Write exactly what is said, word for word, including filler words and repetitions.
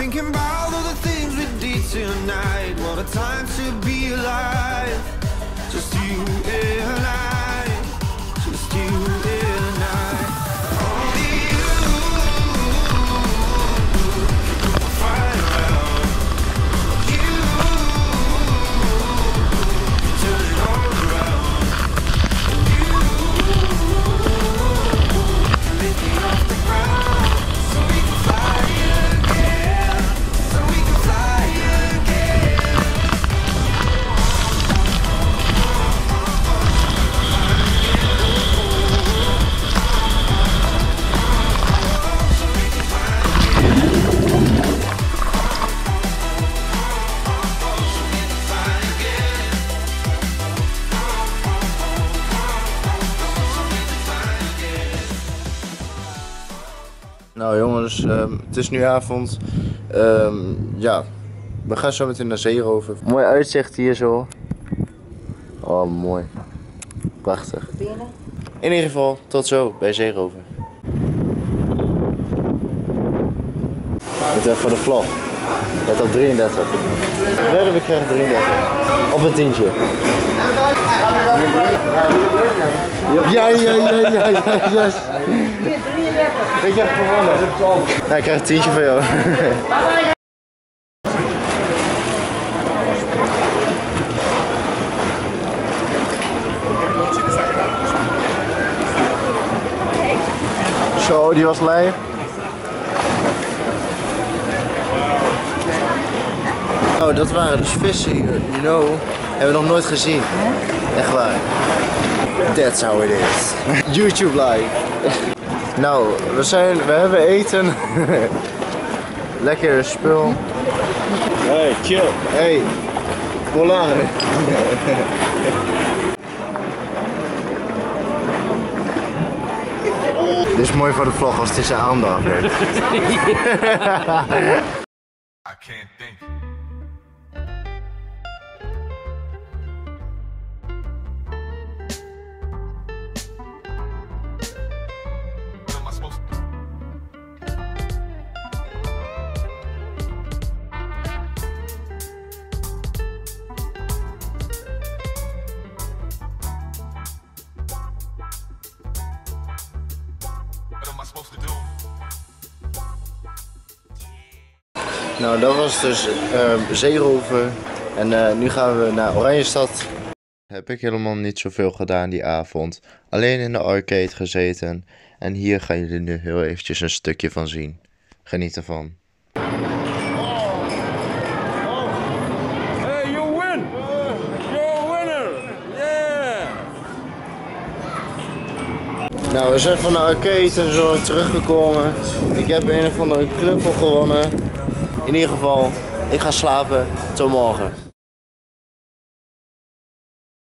Thinking about all the things we did tonight. What a time to be alive. Just you and I. Just you and I. Only you can put my fire out. You can turn it all around. You can lift me off the ground. So we can fly again. So we can fly again. Nou jongens, um, het is nu avond. Um, ja, we gaan zo meteen naar Zeeroven. Mooi uitzicht hier zo. Oh, mooi. Prachtig. In ieder geval, tot zo bij Zeeroven. Met even voor de vlog. Let op drieëndertig. Werven krijgen drieëndertig. Op een tientje. Ja, ja, ja, ja, ja, ja. Yes. Ik heb gewonnen. Nou, ik krijg een tientje van jou. Zo, die was lui. Oh, dat waren dus vissen hier, you know. Hebben we nog nooit gezien. Echt waar. That's how it is. YouTube live. Nou, we zijn, we hebben eten. Lekker spul. Hey, chill. Hey, polar. Dit is mooi voor de vlog als het is aandacht. I can't think. Nou, dat was dus uh, Zeeroven en uh, nu gaan we naar Oranjestad. Heb ik helemaal niet zoveel gedaan die avond. Alleen in de arcade gezeten. En hier gaan jullie nu heel eventjes een stukje van zien. Geniet ervan. Hey, you win! You're a winner! Yeah! Nou, we zijn van de arcade en zo teruggekomen. Ik heb een of andere knuffel gewonnen. In ieder geval, ik ga slapen. Tot morgen.